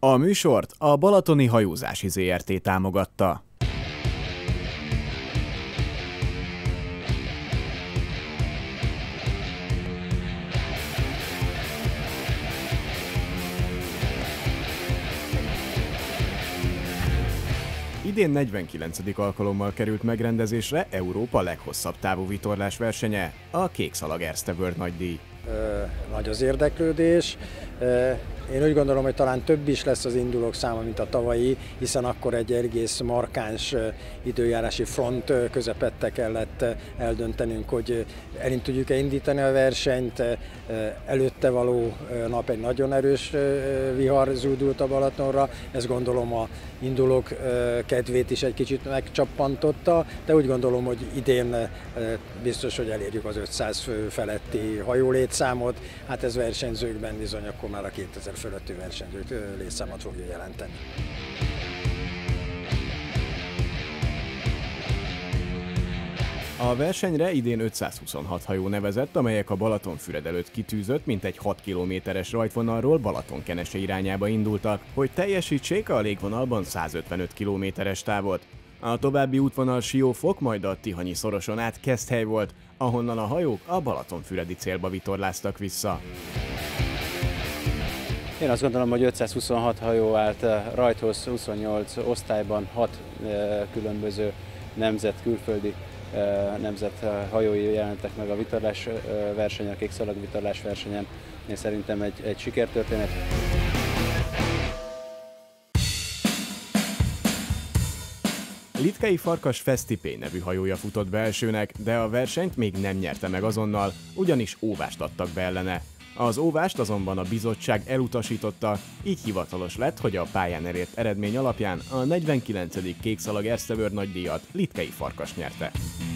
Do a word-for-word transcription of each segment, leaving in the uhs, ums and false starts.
A műsort a Balatoni Hajózási zé er té támogatta. Idén negyvenkilencedik alkalommal került megrendezésre Európa leghosszabb távú vitorlás versenye, a Kékszalag Erste World nagydíj. Nagy az érdeklődés. Én úgy gondolom, hogy talán több is lesz az indulók száma, mint a tavalyi, hiszen akkor egy egész markáns időjárási front közepette kellett eldöntenünk, hogy elint tudjuk-e indítani a versenyt. Előtte való nap egy nagyon erős vihar zúdult a Balatonra, ezt gondolom a indulók kedvét is egy kicsit megcsappantotta, de úgy gondolom, hogy idén biztos, hogy elérjük az ötszáz fő feletti hajólétszámot. Hát ez versenyzőkben bizony akkor már a kétezer fölötti versenyzők létszámot fogja jelenteni. A versenyre idén ötszázhuszonhat hajó nevezett, amelyek a Balatonfüred előtt kitűzött mintegy hat kilométeres rajtvonalról Balatonkenese irányába indultak, hogy teljesítsék a légvonalban százötvenöt kilométeres távot. A további útvonal Siófok, majd a Tihanyi szoroson át Keszthely volt, ahonnan a hajók a balatonfüredi célba vitorláztak vissza. Én azt gondolom, hogy ötszázhuszonhat hajó állt rajthoz, huszonnyolc osztályban, hat különböző nemzet, külföldi nemzet hajói jelentek meg a vitorlás versenyen, a Kékszalag vitorlás versenyen. Én szerintem egy, egy sikertörténet. Litkei Farkas Fesztipé nevű hajója futott be elsőnek, de a versenyt még nem nyerte meg azonnal, ugyanis óvást adtak be ellene. Az óvást azonban a bizottság elutasította, így hivatalos lett, hogy a pályán elért eredmény alapján a negyvenkilencedik Kékszalag Erste World nagydíjat Litkei Farkas nyerte.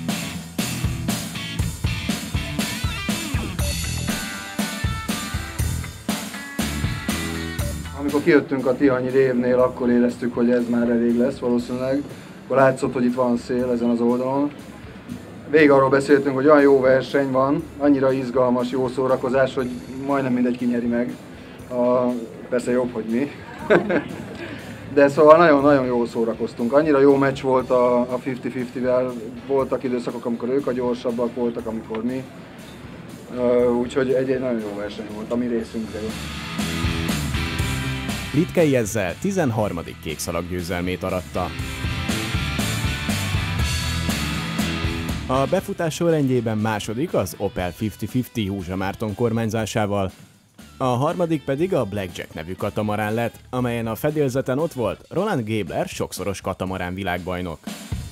Amikor kijöttünk a Tihanyi révnél, akkor éreztük, hogy ez már elég lesz valószínűleg. Akkor látszott, hogy itt van szél ezen az oldalon. Végig arról beszéltünk, hogy olyan jó verseny van, annyira izgalmas, jó szórakozás, hogy majdnem mindegy kinyeri meg. A, persze jobb, hogy mi. De szóval nagyon-nagyon jól szórakoztunk. Annyira jó meccs volt a, a ötven ötvenvel, voltak időszakok, amikor ők a gyorsabbak voltak, amikor mi. Úgyhogy egy-egy nagyon jó verseny volt, ami részünkről. Litkei ezzel tizenharmadik Kékszalag győzelmét aratta. A befutás sorrendjében második az Opel ötven ötven Húzsa Márton kormányzásával, a harmadik pedig a Blackjack nevű katamarán lett, amelyen a fedélzeten ott volt Roland Gébler, sokszoros katamarán világbajnok.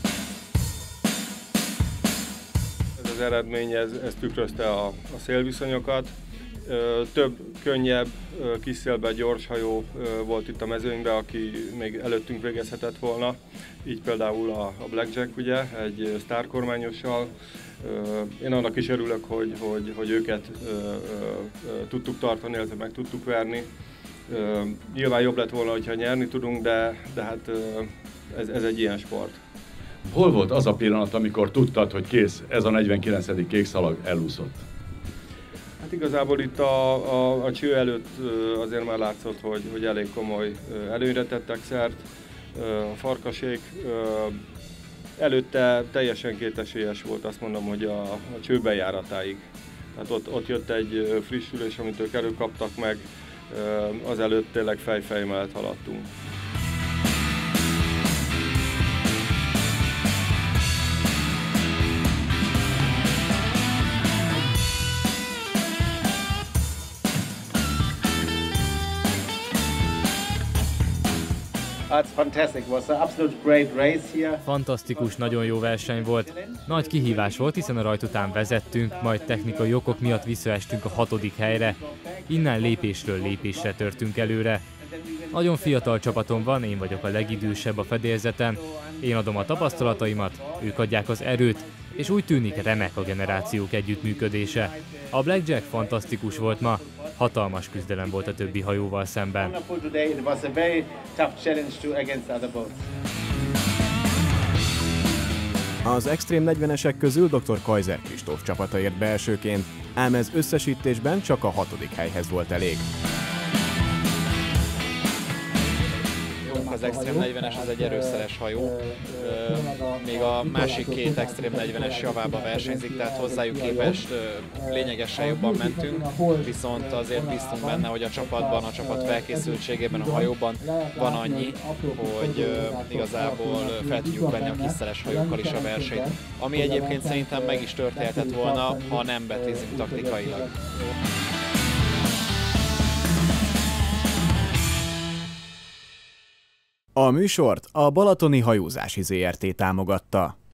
Ez az eredmény ez, ez tükrözte a, a szélviszonyokat. Több könnyebb, kis szélben gyors hajó volt itt a mezőnyben, aki még előttünk végezhetett volna. Így például a, a Blackjack, ugye, egy sztárkormányossal. Én annak is örülök, hogy, hogy, hogy őket tudtuk tartani, illetve meg tudtuk verni. Nyilván jobb lett volna, hogyha nyerni tudunk, de, de hát ez, ez egy ilyen sport. Hol volt az a pillanat, amikor tudtad, hogy kész, ez a negyvenkilencedik Kékszalag elúszott? Hát igazából itt a, a, a cső előtt azért már látszott, hogy, hogy elég komoly előnyre tettek szert. A Farkasék előtte teljesen kétesélyes volt, azt mondom, hogy a, a cső bejáratáig. Tehát ott, ott jött egy frissülés, amit ők előkaptak meg, azelőtt tényleg fej-fej mellett haladtunk. Fantasztikus, nagyon jó verseny volt. Nagy kihívás volt, hiszen a rajt után vezettünk, majd technikai okok miatt visszaestünk a hatodik helyre. Innen lépésről lépésre törtünk előre. Nagyon fiatal csapatom van, én vagyok a legidősebb a fedélzeten. Én adom a tapasztalataimat, ők adják az erőt, és úgy tűnik, remek a generációk együttműködése. A Blackjack fantasztikus volt ma, hatalmas küzdelem volt a többi hajóval szemben. Az extrém negyvenesek közül dr. Kaiser Kristóf csapata ért be elsőként, ám ez összesítésben csak a hatodik helyhez volt elég. hajónk, az Extreme negyvenes, ez egy erőszeres hajó. Még a másik két Extreme negyvenes javába versenyzik, tehát hozzájuk képest lényegesen jobban mentünk, viszont azért bíztunk benne, hogy a csapatban, a csapat felkészültségében, a hajóban van annyi, hogy igazából fel tudjuk venni a kisszeres hajókkal is a versenyt, ami egyébként szerintem meg is történhetett volna, ha nem betézünk taktikailag. A műsort a Balatoni Hajózási Zé Er Té támogatta.